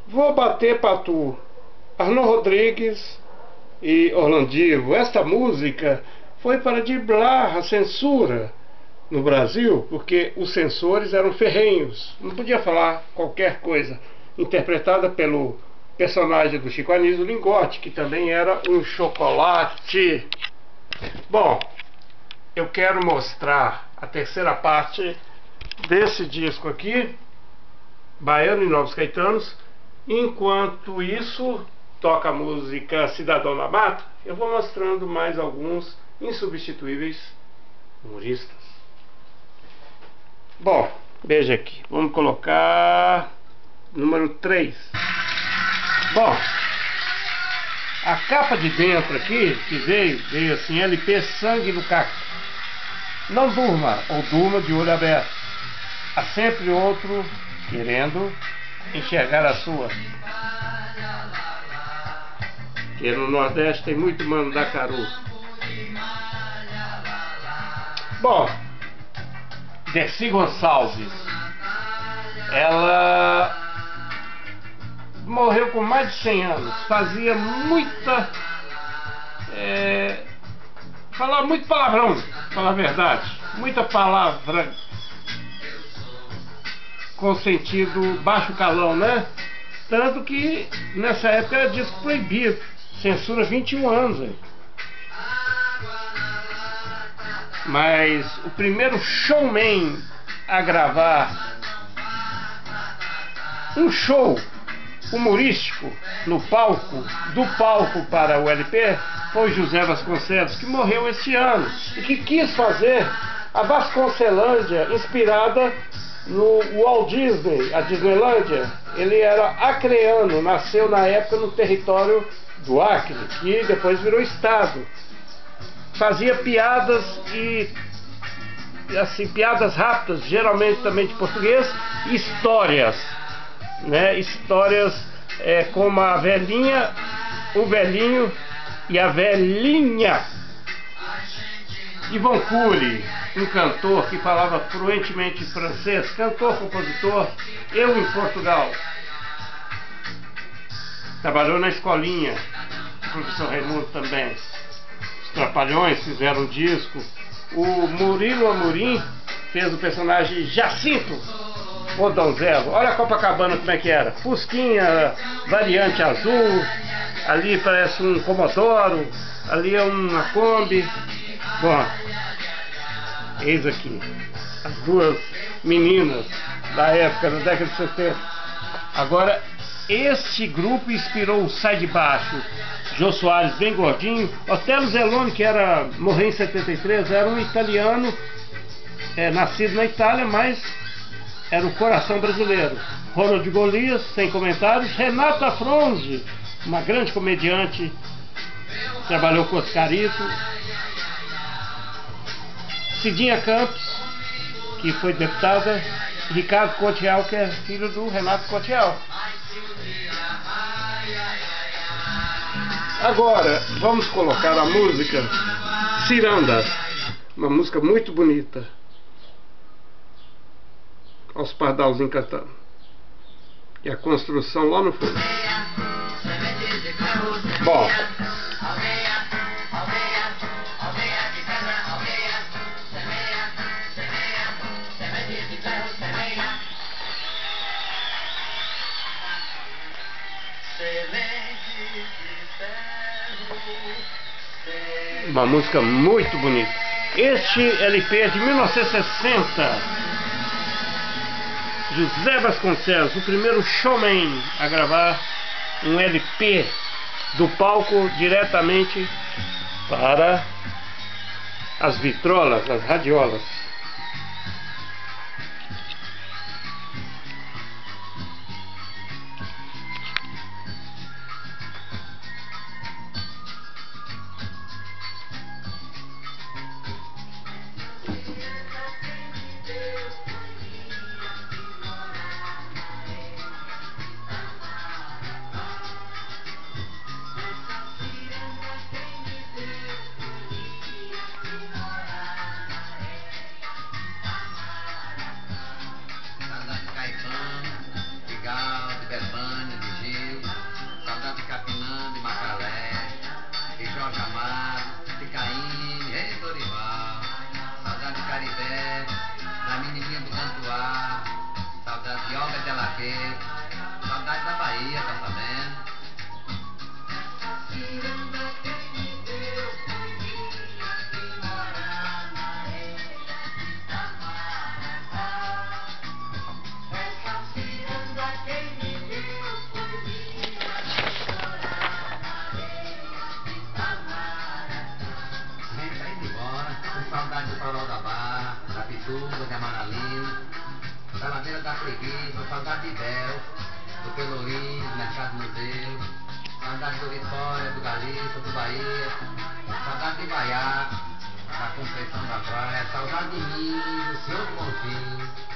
Vou bater pra tu. Arnaldo Rodrigues e Orlandinho. Esta música foi para driblar a censura no Brasil, porque os censores eram ferrenhos. Não podia falar qualquer coisa. Interpretada pelo personagem do Chico Anísio, o Lingote, que também era um chocolate. Bom, eu quero mostrar a terceira parte desse disco aqui, Baiano e Novos Caetanos. Enquanto isso, toca a música Cidadão da Mata, eu vou mostrando mais alguns insubstituíveis humoristas. Bom, veja aqui, vamos colocar número 3. Bom, a capa de dentro aqui, que veio assim, LP Sangue no Caco. Não durma, ou durma de olho aberto. Há sempre outro querendo enxergar a sua. Que no Nordeste tem muito mandacaru. Bom, Dercy Gonçalves, ela morreu com mais de 100 anos. Fazia muita falava muito palavrão, pra falar a verdade. Muita palavra com sentido baixo calão, né? Tanto que nessa época era disco proibido. Censura 21 anos. Hein? Mas o primeiro showman a gravar um show humorístico no palco, do palco para o LP, foi José Vasconcelos, que morreu este ano e que quis fazer a Vasconcelândia inspirada no Walt Disney, a Disneylândia. Ele era acreano, nasceu na época no território do Acre, que depois virou estado. Fazia piadas e assim, piadas rápidas, geralmente também de português, e histórias, né? Histórias como a velhinha, o velhinho e a velhinha. Yvon Cury, um cantor que falava fluentemente francês, cantor, compositor, eu em Portugal. Trabalhou na escolinha, o professor Raimundo também. Os Trapalhões fizeram um disco. O Murilo Amorim fez o personagem Jacinto, o donzelo. Olha a Copacabana como é que era. Fusquinha, variante azul. Ali parece um Comodoro. Ali é uma Kombi. Bom, eis aqui as duas meninas da época, da década de 70. Agora, este grupo inspirou o Sai de Baixo. Jô Soares, bem gordinho. Otello Zellone, que morreu em 73, era um italiano, nascido na Itália, mas era o coração brasileiro. Ronald Golias, sem comentários. Renata Fronzi, uma grande comediante, trabalhou com Oscarito. Cidinha Campos, que foi deputada. Ricardo Cottiel, que é filho do Renato Cottiel. Agora vamos colocar a música Ciranda, uma música muito bonita. Aos pardalzinhos cantando. E a construção lá no fundo. Bom, uma música muito bonita. Este LP é de 1960. José Vasconcelos, o primeiro showman a gravar um LP do palco diretamente para as vitrolas, as radiolas. Legal, de Betânia, de Jaqueiro. Saudade da Bahia, tá sabendo? Saudade do Farol da Barra, da Pituba, de Amaralina, da Ladeira da Preguiça, saudade de Del, do Pelourinho, do Mercado Museu, saudade do Vitória, do Galícia, do Bahia, saudade de Baiá, da Conceição da Praia, saudade de mim, do Senhor do Bonfim.